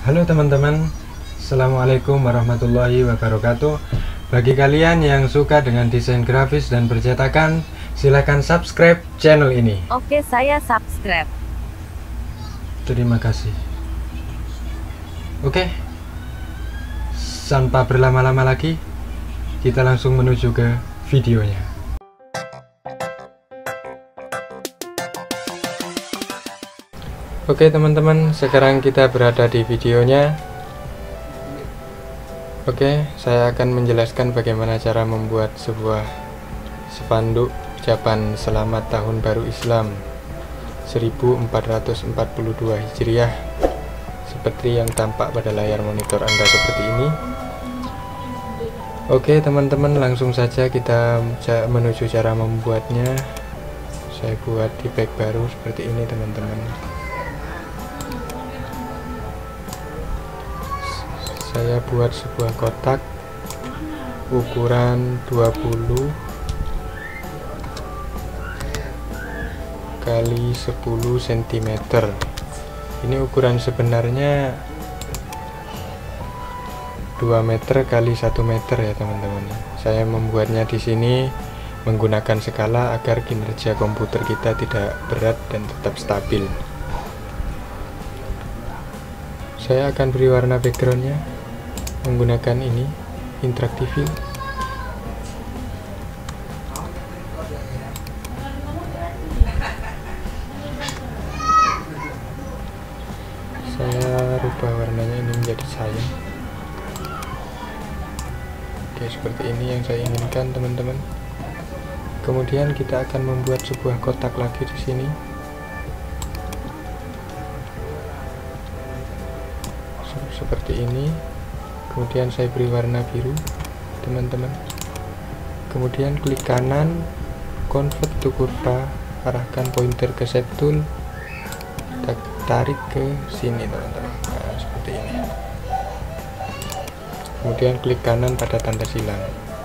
Halo teman-teman, Assalamualaikum warahmatullahi wabarakatuh. Bagi kalian yang suka dengan desain grafis dan percetakan, silakan subscribe channel ini. Oke, saya subscribe. Terima kasih. Oke, tanpa berlama-lama lagi, kita langsung menuju ke videonya. Oke teman-teman, sekarang kita berada di videonya. Oke, saya akan menjelaskan bagaimana cara membuat sebuah spanduk ucapan Selamat Tahun Baru Islam 1442 Hijriah seperti yang tampak pada layar monitor Anda seperti ini. Oke teman-teman, langsung saja kita menuju cara membuatnya. Saya buat di bag baru seperti ini teman-teman. Saya buat sebuah kotak ukuran 20 kali 10 cm. Ini ukuran sebenarnya 2 meter kali 1 meter ya teman-teman. Saya membuatnya di sini menggunakan skala agar kinerja komputer kita tidak berat dan tetap stabil. Saya akan beri warna backgroundnya menggunakan ini Interactive. Saya rubah warnanya ini menjadi cyan. Oke, seperti ini yang saya inginkan teman-teman. Kemudian kita akan membuat sebuah kotak lagi di sini. Seperti ini. Kemudian saya beri warna biru teman-teman. Kemudian klik kanan, convert to kurva, arahkan pointer ke shape tool, kita tarik ke sini teman-teman. Nah, seperti ini. Kemudian klik kanan pada tanda silang.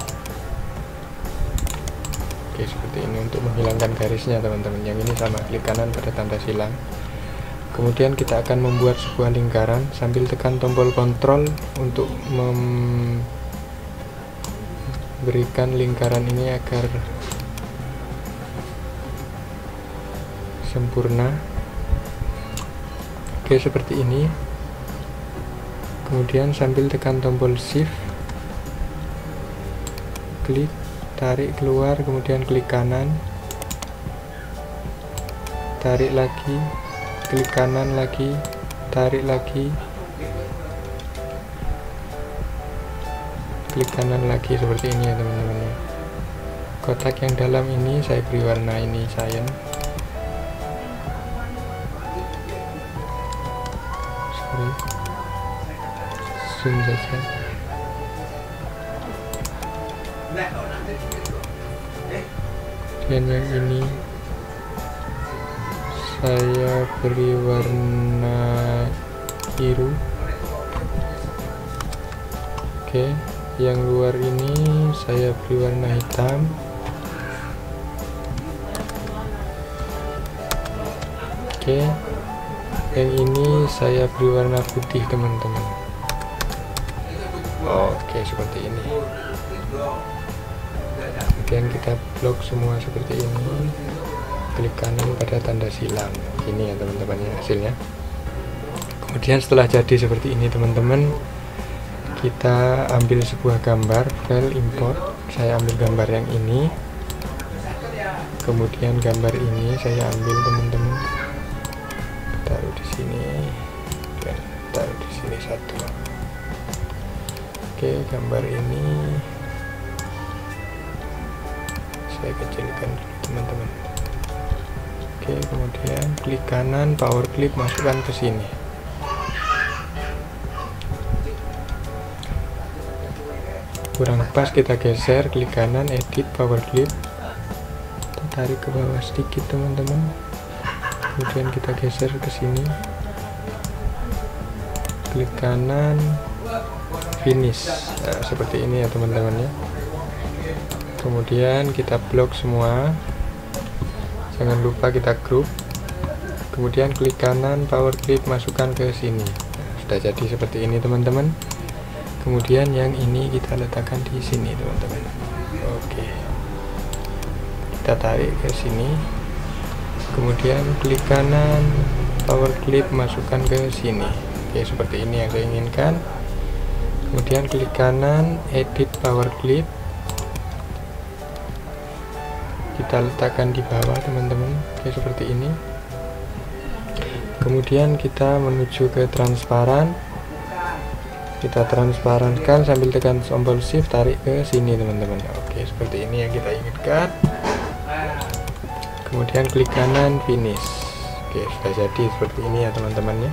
Oke, seperti ini untuk menghilangkan garisnya teman-teman. Yang ini sama, klik kanan pada tanda silang. Kemudian kita akan membuat sebuah lingkaran sambil tekan tombol kontrol untuk memberikan lingkaran ini agar sempurna. Oke, seperti ini. Kemudian sambil tekan tombol shift, klik, tarik keluar, kemudian klik kanan, tarik lagi, klik kanan lagi, tarik lagi, klik kanan lagi, seperti ini ya teman-teman. Kotak yang dalam ini saya beri warna ini cyan. Sorry, zoom saja. Dan yang ini saya beri warna biru. Oke, yang luar ini saya beri warna hitam. Oke, yang ini saya beri warna putih teman-teman. Oke, seperti ini. Kemudian kita blok semua seperti ini, klik kanan pada tanda silang. Ini ya teman-teman ya hasilnya. Kemudian setelah jadi seperti ini teman-teman, kita ambil sebuah gambar, file import. Saya ambil gambar yang ini, kemudian gambar ini saya ambil teman-teman, taruh di sini dan taruh di sini satu. Oke, gambar ini saya kecilkan dulu teman-teman. Oke, kemudian klik kanan, power clip, masukkan ke sini. Kurang pas kita geser, klik kanan, edit, power clip, kita tarik ke bawah sedikit teman-teman. Kemudian kita geser ke sini, klik kanan, finish. Nah, seperti ini ya teman-teman ya. Kemudian kita blok semua, jangan lupa kita group, kemudian klik kanan, power clip, masukkan ke sini. Nah, sudah jadi seperti ini teman-teman. Kemudian yang ini kita letakkan di sini teman-teman. Oke, kita tarik ke sini, kemudian klik kanan, power clip masukkan ke sini. Oke, seperti ini yang saya inginkan. Kemudian klik kanan, edit power clip, kita letakkan di bawah teman-teman. Oke, seperti ini. Kemudian kita menuju ke transparan, kita transparankan sambil tekan tombol shift, tarik ke sini teman-teman. Oke, seperti ini yang kita inginkan. Kemudian klik kanan, finish. Oke, sudah jadi seperti ini ya teman-teman ya.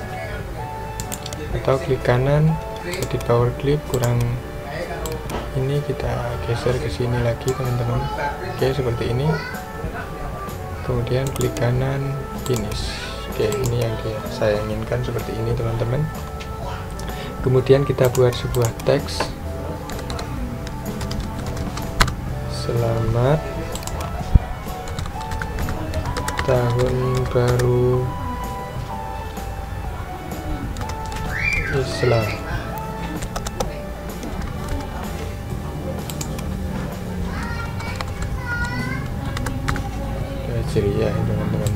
Atau klik kanan, edit power clip, kurang ini kita geser ke sini lagi teman-teman. Oke, seperti ini. Kemudian klik kanan, finish. Oke, ini yang saya inginkan seperti ini teman-teman. Kemudian kita buat sebuah teks, selamat tahun baru Islam. Ceria teman-teman.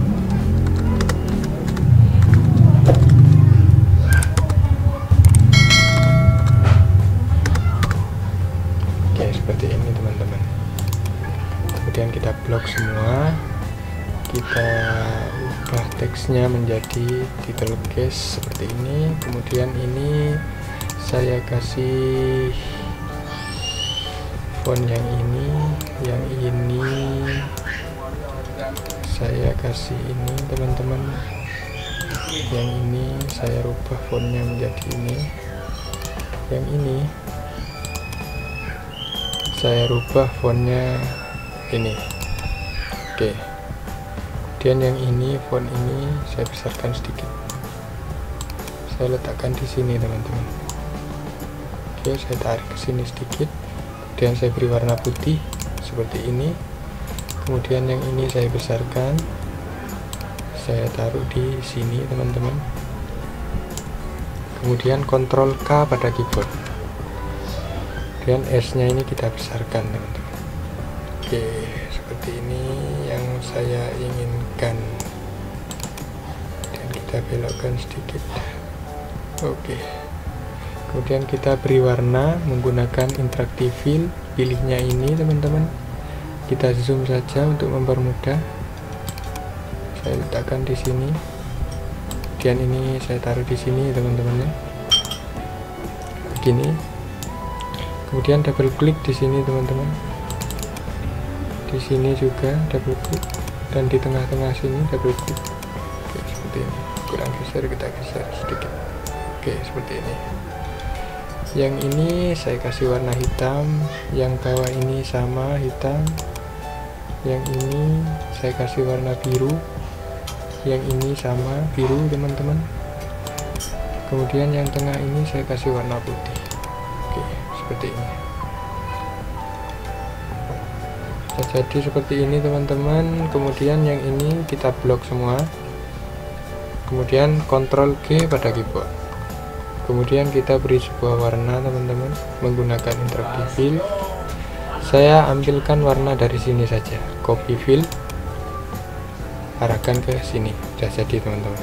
Oke, seperti ini teman-teman. Kemudian kita blok semua, kita ubah teksnya menjadi title case seperti ini. Kemudian ini saya kasih font yang ini saya kasih ini teman-teman. Yang ini saya rubah fontnya menjadi ini. Yang ini saya rubah fontnya ini. Oke. Kemudian yang ini, font ini saya besarkan sedikit. Saya letakkan di sini teman-teman. Oke, saya tarik ke sini sedikit. Kemudian saya beri warna putih seperti ini. Kemudian yang ini saya besarkan, saya taruh di sini teman-teman. Kemudian Ctrl K pada keyboard. Kemudian S nya ini kita besarkan teman-teman. Oke, seperti ini yang saya inginkan. Dan kita belokkan sedikit. Oke. Kemudian kita beri warna menggunakan interactive fill. Pilihnya ini teman-teman. Kita zoom saja untuk mempermudah. Saya letakkan di sini. Kemudian ini saya taruh di sini teman-teman ya. Begini. Kemudian double klik di sini teman-teman. Di sini juga double klik, dan di tengah-tengah sini double klik. Oke, seperti ini. Kurang geser, kita geser sedikit. Oke, seperti ini. Yang ini saya kasih warna hitam, yang bawah ini sama hitam. Yang ini saya kasih warna biru, yang ini sama biru teman-teman. Kemudian yang tengah ini saya kasih warna putih. Oke, seperti ini. Jadi seperti ini teman-teman. Kemudian yang ini kita blok semua. Kemudian Ctrl G pada keyboard. Kemudian kita beri sebuah warna teman-teman menggunakan interactive fill. Saya ambilkan warna dari sini saja, copy fill, arahkan ke sini. Sudah jadi teman-teman.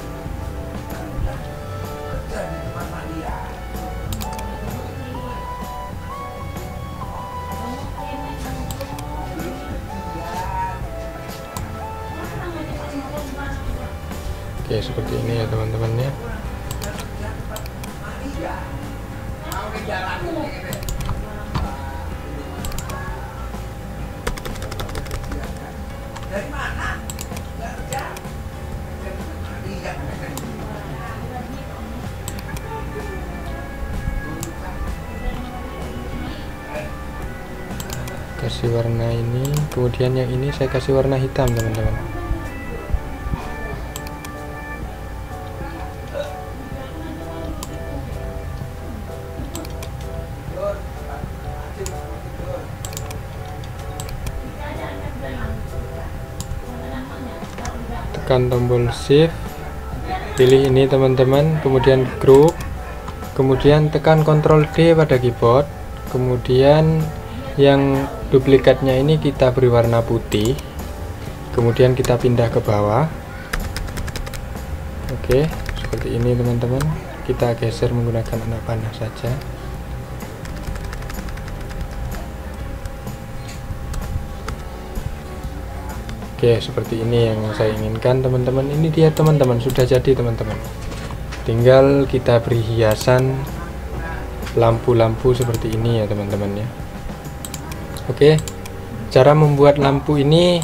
Oke, seperti ini ya teman-teman ya. Kasih warna ini, kemudian yang ini saya kasih warna hitam teman-teman. Tekan tombol shift, pilih ini teman-teman, kemudian group, kemudian tekan Ctrl D pada keyboard, kemudian yang duplikatnya ini kita beri warna putih, kemudian kita pindah ke bawah. Oke, seperti ini teman-teman. Kita geser menggunakan anak panah saja. Oke, seperti ini yang saya inginkan teman-teman. Ini dia teman-teman, sudah jadi teman-teman. Tinggal kita beri hiasan lampu-lampu seperti ini ya teman-teman ya. Oke, cara membuat lampu ini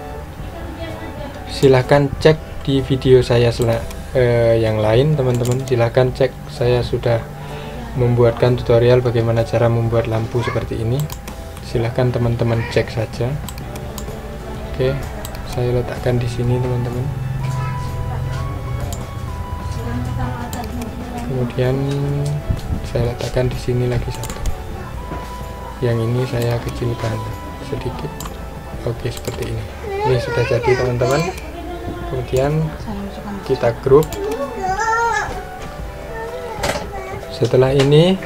silahkan cek di video saya yang lain teman-teman. Silahkan cek, saya sudah membuatkan tutorial bagaimana cara membuat lampu seperti ini. Silahkan teman-teman cek saja. Oke, saya letakkan di sini teman-teman. Kemudian saya letakkan di sini lagi satu. Yang ini saya kecilkan sedikit. Oke, seperti ini. Ini sudah jadi teman-teman. Kemudian kita grup. Setelah ini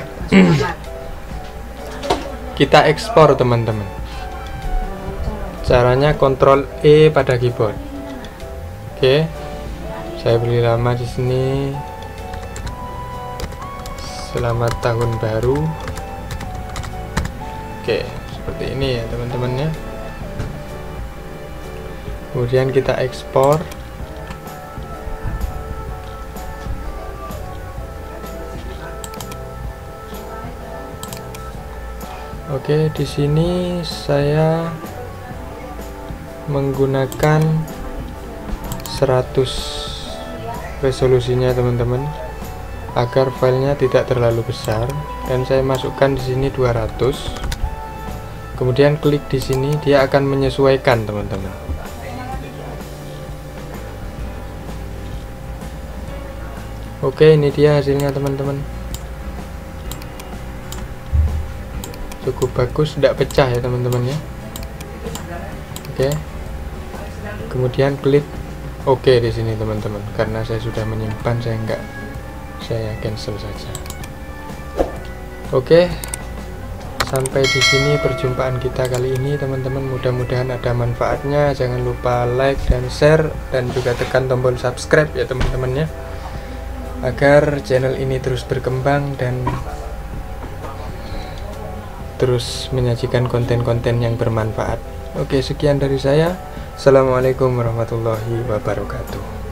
kita ekspor teman-teman. Caranya Ctrl E pada keyboard. Oke, saya beri nama di sini selamat tahun baru. Oke, seperti ini ya teman-teman ya. Kemudian kita ekspor. Oke, di sini saya menggunakan 100 resolusinya teman-teman, agar filenya tidak terlalu besar, dan saya masukkan di sini 200. Kemudian klik di sini, dia akan menyesuaikan teman-teman. Oke, ini dia hasilnya teman-teman. Cukup bagus, tidak pecah ya teman-teman ya. Oke. Kemudian klik OK di sini teman-teman. Karena saya sudah menyimpan, saya cancel saja. Oke. Sampai di sini perjumpaan kita kali ini teman-teman. Mudah-mudahan ada manfaatnya. Jangan lupa like dan share, dan juga tekan tombol subscribe ya teman-teman ya, agar channel ini terus berkembang dan terus menyajikan konten-konten yang bermanfaat. Oke, sekian dari saya. Assalamualaikum warahmatullahi wabarakatuh.